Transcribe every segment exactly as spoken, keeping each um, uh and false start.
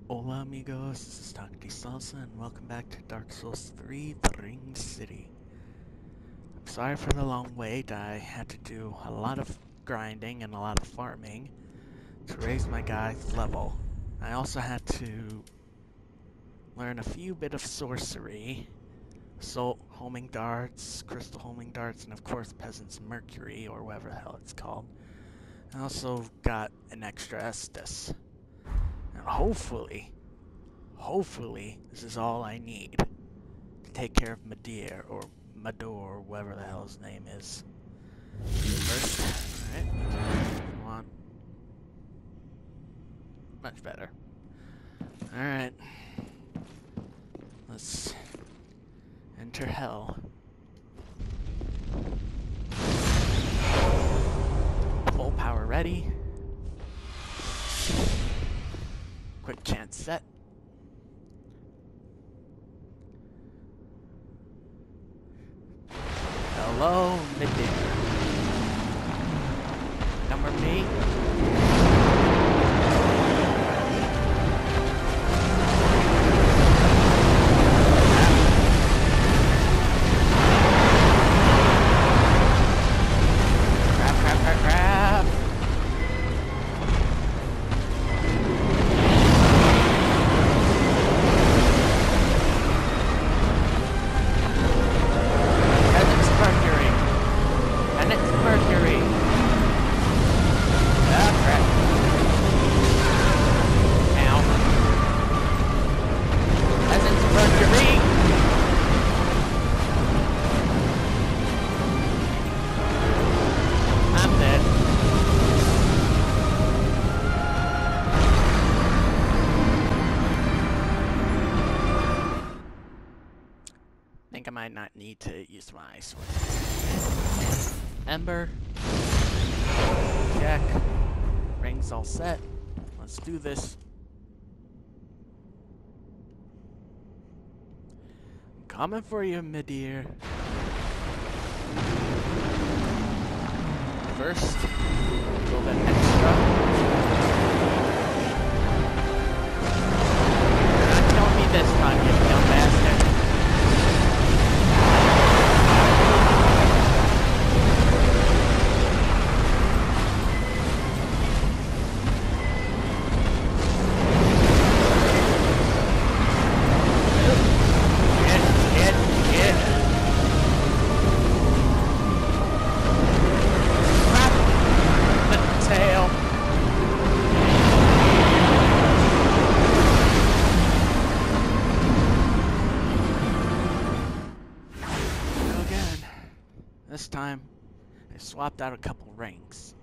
Hola amigos, this is Doctor Salsa and welcome back to Dark Souls three, The Ringed City. I'm sorry for the long wait. I had to do a lot of grinding and a lot of farming to raise my guy's level. I also had to learn a few bit of sorcery, soul homing darts, crystal homing darts, and of course Peasant's Mercury, or whatever the hell it's called. I also got an extra Estus. And hopefully, hopefully, this is all I need to take care of Midir, or Midir, or whatever the hell his name is. First, alright, come on. Much better. Alright. Let's enter hell. Full power ready. Quick chance set. Hello, Midir. Number me. Crap, crap, crap, crap. I think I might not need to use my sword. Ember. Check. Rings all set. Let's do this. I'm coming for you, Midir. First, a little bit extra. You're not killing me this time, you dumb bastard. This time, I swapped out a couple rings.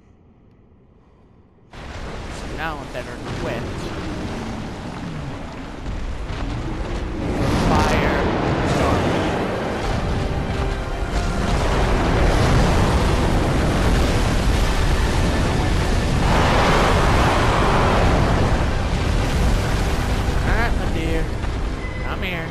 So now I'm better equipped. Fire, storm. Alright, my dear. Come here.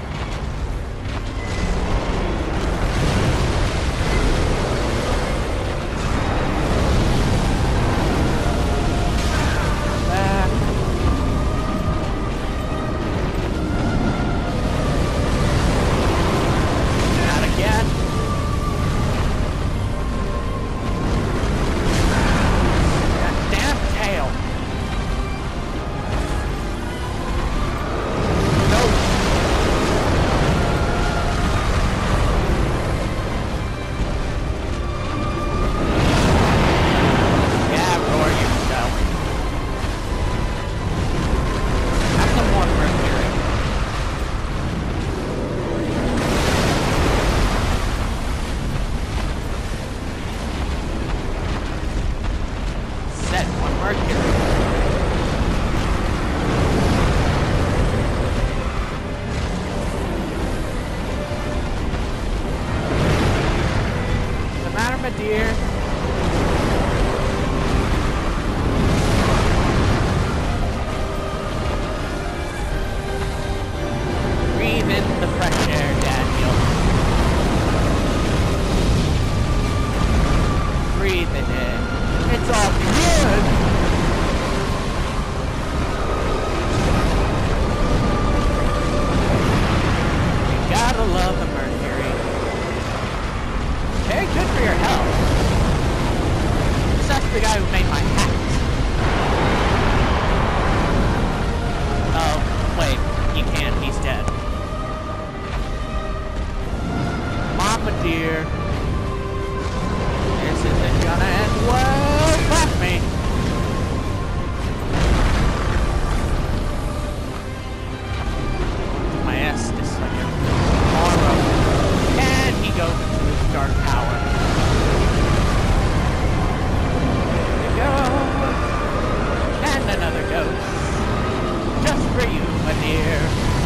dear.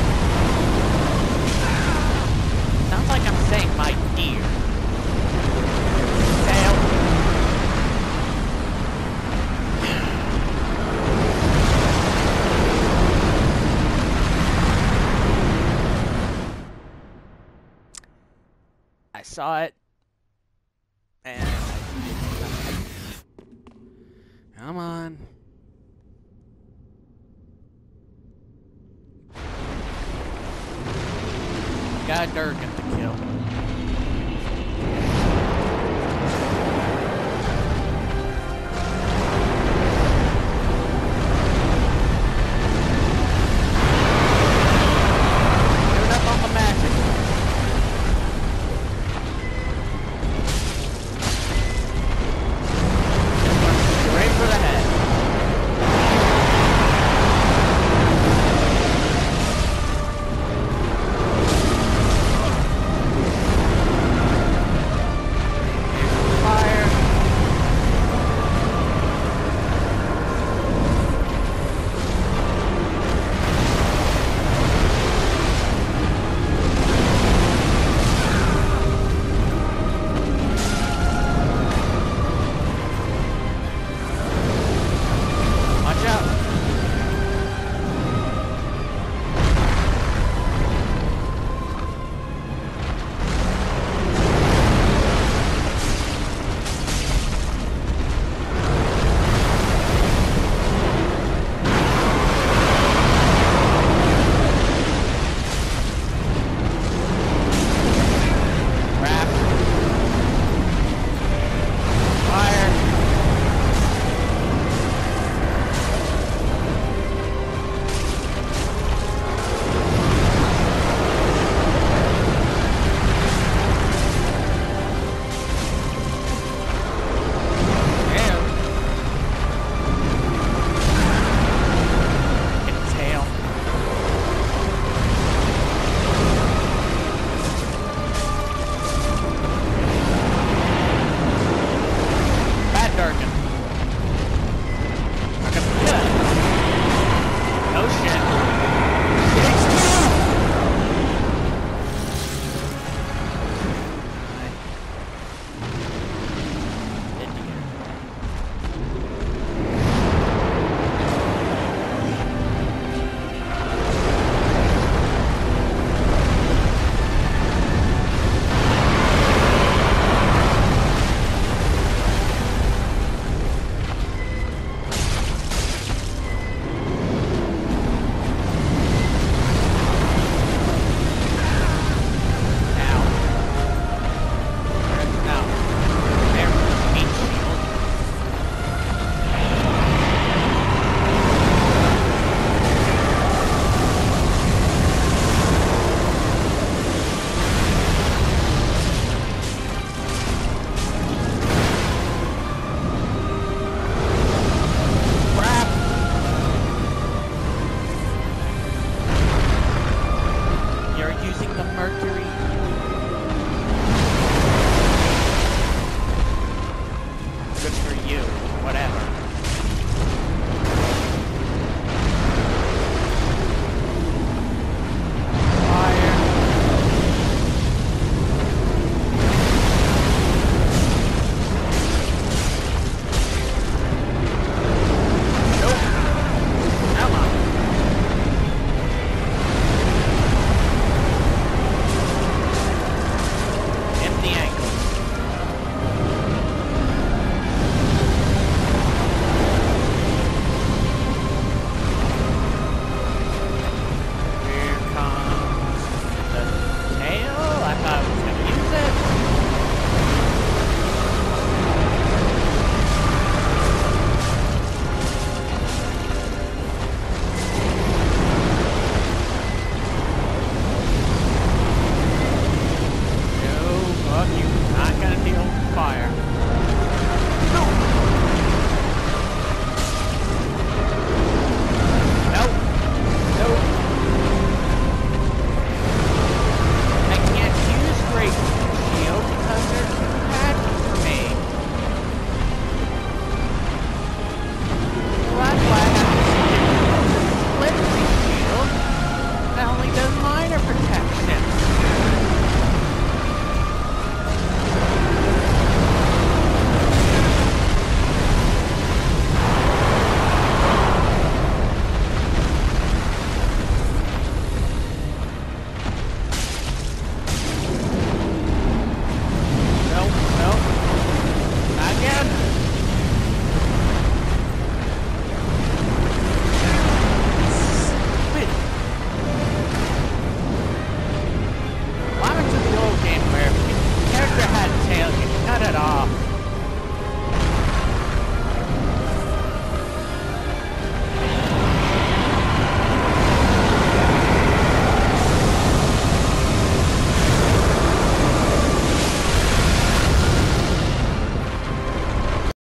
Sounds like I'm saying my dear. Tail. I saw it. And come on. Got Durgan to kill.